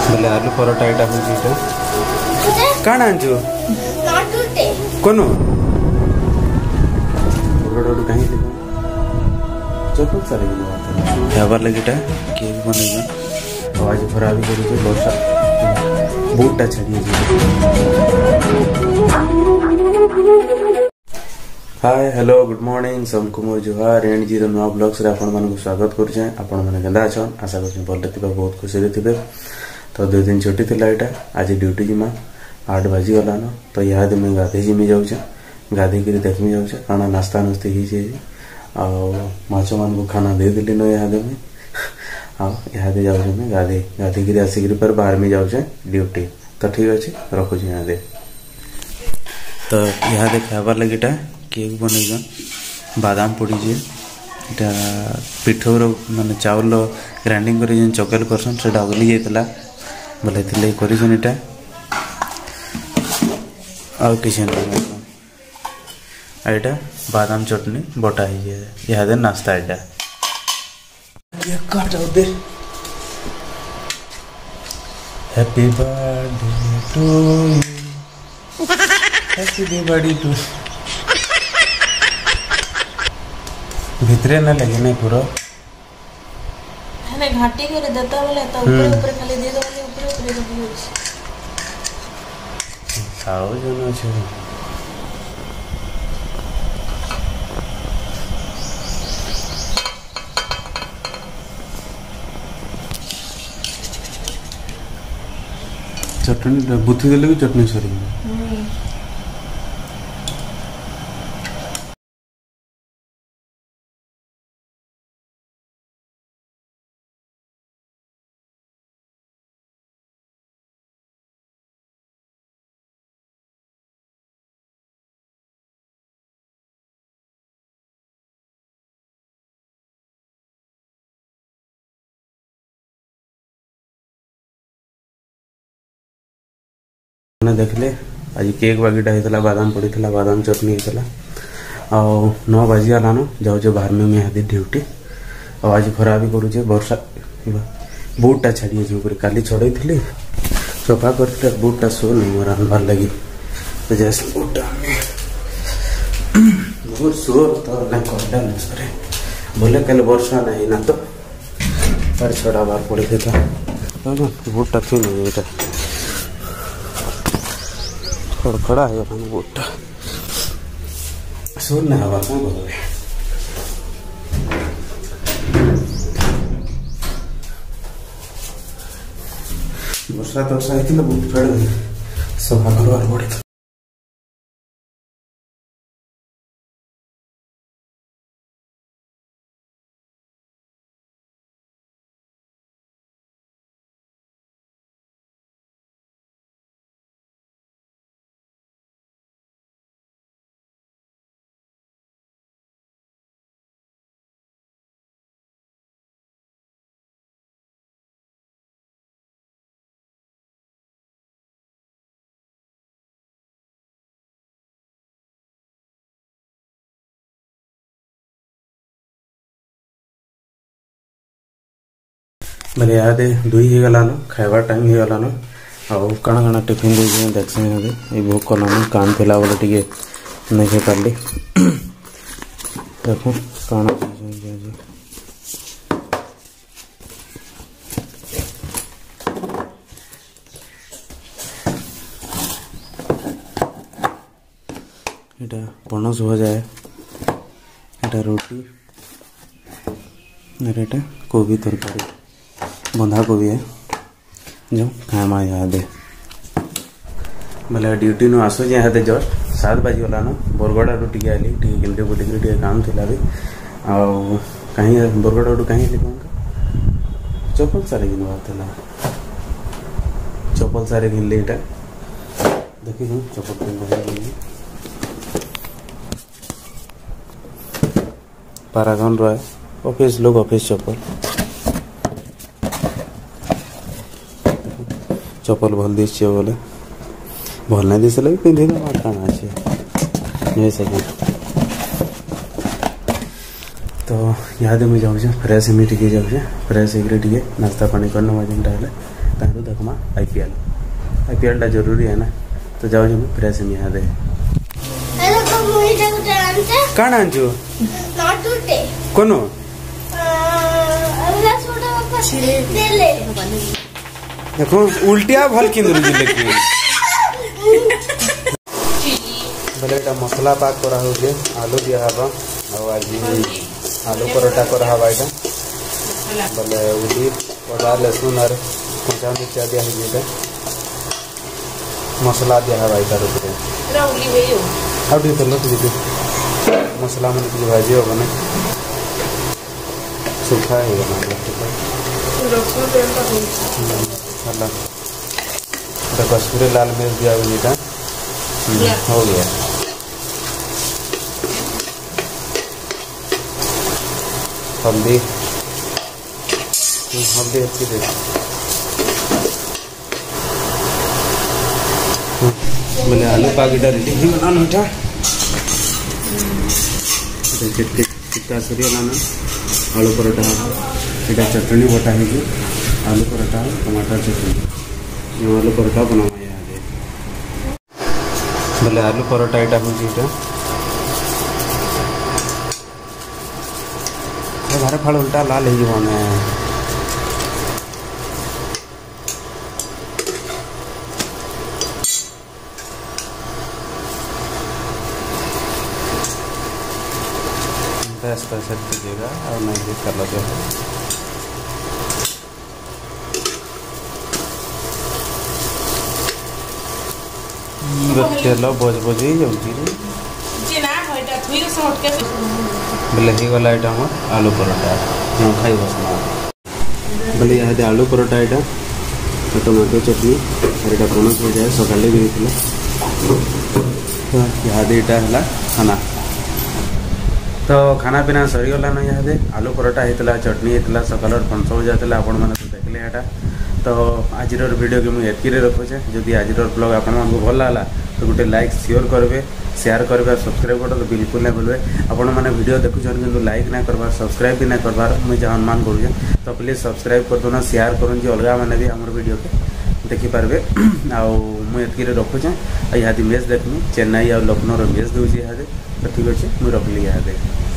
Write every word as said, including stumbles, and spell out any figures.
बोले आलू परोटा एटा हो जीटा काण आंजो कोनो रोड कहीं चौपक सारे खाबार लगे केक बनेगा आवाज खराब कर वर्षा बूटा छाड़ी हाय हेलो गुड मॉर्निंग सबको मोर जुहार एंड जी नुआ ब्लॉग्स रे आपण मानक स्वागत करुचे आपण माने गंदा अछन आशा करछन भलते थिबा बहुत खुशी रे थिबे तो दो दिन छुट्टी थिला एटा आज ड्यूटी जिमा आठ बजे गलान तो याद में गाधे जिमी जाउछे गाधे के देखमी जाउछे खाना नाश्ता नस्ती ही छे आ माछो मान को खाना दे दिली न याद में आ याद जाउछे में गाधे गाधे के आसी के पर बाहर में जाउछे ड्यूटी तो ठीक अछि रखु छी याद तो याद खाबार लगेटा केक बनेगा बादाम पड़ी जे इटा पिठोर माने चावल ग्राइंडिंग कर चकल करसन से अगली जाइला बोले थिले करिसन इटा आ किसी एटा बादाम चटनी बटा ही जे याद नाश्ता एटा ये काट दे happy birthday to you happy birthday to भितरे न लगे नहीं पूरा हमें घाटी करे देता बोले तो ऊपर ऊपर खाली दे दो बोले ऊपर ऊपर दे दो खाओ जनो छे चटनी बुथी देले भी चटनी सरी देखले आज केक बागीटा होता बादाम पड़ी था बादाम चटनी होता आ नौ बजे आलान जाऊे बाहर में मैं हाथी ड्यूटी और आज खरा भी करुचे वर्षा बुटा छाड़ी ऊपर काली छड़े थी सफा कर बुटा शो नहीं मोर आनबार लगी तो जैसे बुटा बहुत शोर तो ना कहला नहीं सरे बोले कल वर्षा नहीं ना तो पर छड़ा बार पड़े था बुटा थी नहीं ये खड़ा है बोटा सुन ना हवा कौन बोले वर्षा तो साइकिल बहुत फेड़ सफा करवार पड़े मेरे याद दुई ही गलान खाइबार टाइम ही गलान आउ काना काना टिफिन दे देखसे ये भोक कलान काम थिला बोले टिके नहीं खे पारली देखो काना एटा पनस भजा है एटा रोटी और एटा कोबी तरकारी बंधा कोबी है जो खामा याद है बोले ड्यूटी नु आसो जे हाते जस्ट सात बजे गला न बरगड़ा रो टिके आली टिके गिल्टे बोली टिके काम थिला भी आ कहीं बरगड़ा रो कहीं लिखो चप्पल सारे गिन बात थिला चप्पल सारे गिन लेटा देखि हूं चप्पल पे गिन पारागन रो ऑफिस लोग ऑफिस चप्पल चप्पल भल दिस बोले भल नहीं दिस भी पिंधि काना अच्छे तो याद में जाऊे फ्रेश में टिके जाऊे फ्रेश होकर टिके नाश्ता पानी करना मजेटा तारू देखमा आईपीएल आईपीएल टा जरूरी है ना तो जाओ जो फिर से यहाँ दे हेलो को मुई जाऊ जानते काण आंजो नॉट टुडे कोनो अगला छोटा पापा दे ले देखो उल्टिया भल किंदुर जी लेकिन बोले एटा मसला पाक करा हो जे आलू दिया हबा और आज आलू परोटा करा हबा एटा बोले उली पड़ा लहसुन और कच्चा मिर्चा दिया है जेटा मसला दिया है भाई तार ऊपर रौली भेयो अब ये तो लग दीजिए मसला में की भाजी होगा ना सूखा है ये ना रसुन तेल का हो अल्लाह तो कसूरी लाल मिर्च दिया हुआ जेटा हो गया हल्दी हल्दी अच्छी दे बोले आलू पाकिटा रेडी ही बनाना बेटा चिट्टा सूर्य लाना आलू परोटा इटा चटनी बटा है आलू परोटा टमाटर चटनी ये आलू परोटा बनावा यहाँ दे बोले आलू परोटा इटा हूँ इटा घर फल उल्टा लाल है मैं दस परसेंट दीजिएगा और नहीं भी कर लो जो है बच्चे लो बोझ बोझ ही जाऊँगी बोले ही वाला आइटम आलू परोटा हाँ खाई बसना बोले यहाँ दे आलू परोटा आइटा टमाटो चटनी और यहाँ पनस हो जाए सकाले भी यहाँ दे इटा है खाना तो खाना पीना सरीगला ना यहाँ दे आलू परोटा होता चटनी होता सकाल पनस हो जाता आपण मैंने तो देखले यहाँ तो आज वीडियो के मुझे एतकी रखुचे जदि आज ब्लॉग आपण मानक भल लगा तो गोटे लाइक शेयर करेंगे शेयर करेंगे सब्सक्राइब कर तो बिल्कुल नहीं भूलें आपण मैंने वीडियो देखुन कि लाइक ना करबार सब्सक्राइब भी नहीं करबार मुझे जहाँ अनुमान करुचे तो प्लीज सब्सक्राइब कर दो ना शेयर करूँ अलग मैंने भी आम वीडियो के देखिपारे आतकी रखुचे यहाँ मैच देखनी चेन्नई और लखनऊ मैच दूसरी यहाँ तो ठीक अच्छे मुझे रखली यहाँ